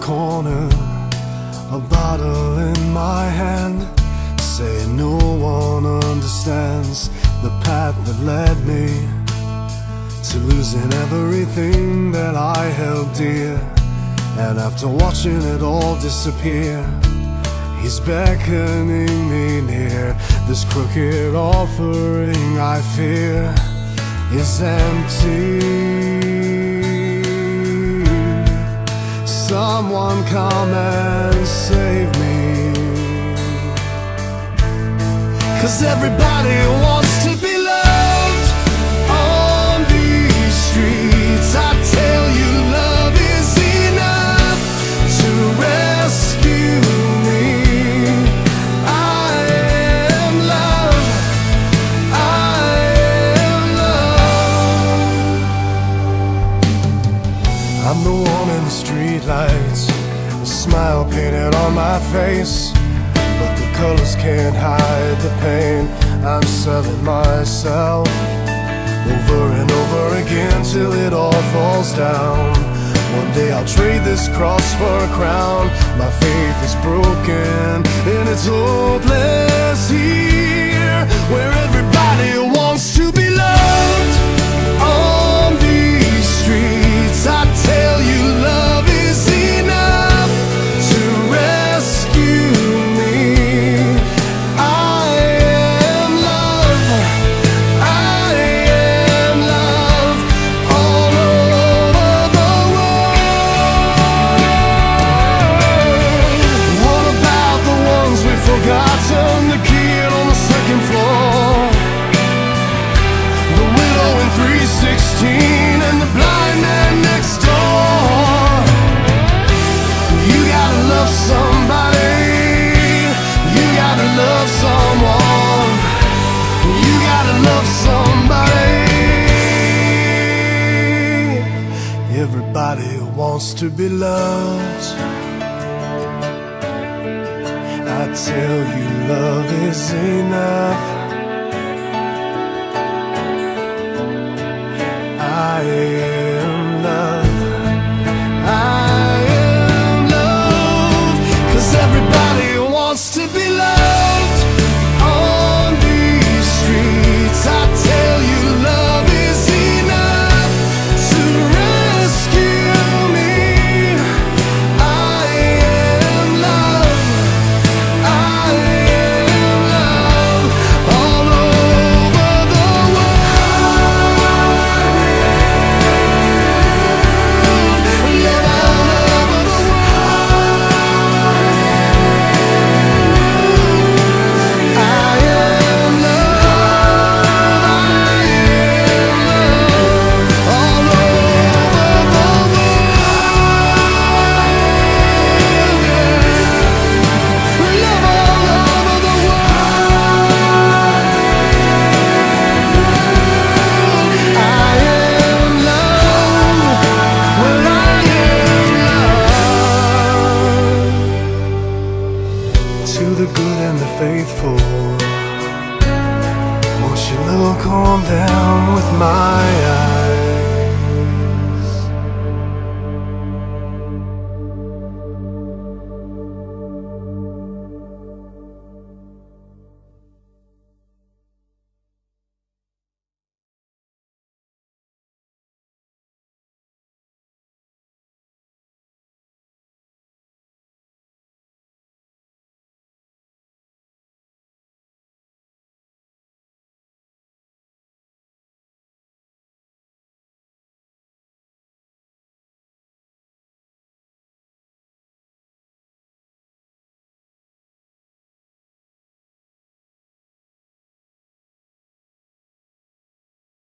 corner, a bottle in my hand, saying no one understands the path that led me to losing everything that I held dear. And after watching it all disappear, he's beckoning me near. This crooked offering, I fear, is empty. Someone come and save me, 'cause everybody wants to be loved on these streets. I tell you, love is enough to rescue me. I am love, I am love. I'm the one in the streetlights, a smile painted on my face, but the colors can't hide the pain. I'm selling myself over and over again till it all falls down. One day I'll trade this cross for a crown. My faith is broken and it's hopeless here, where everybody wants to be loved on these streets. I tell you, love is enough to rescue me. I am love, I am love, all over the world. What about the ones we forgotten, the kid on the second floor, the widow in 316, and the blind man next door? You gotta love somebody, you gotta love someone, you gotta love somebody. Everybody wants to be loved. I tell you, love is enough. I am love, I am love, 'cause everybody wants to be loved on these streets. I tell you, love is enough to rescue me. I am love, I am love, all over the world. Love all over the world. I am love, I am love, all over the world. Love all over the world. I am love, well, I am love. To the good and the faithful, won't you look on them with my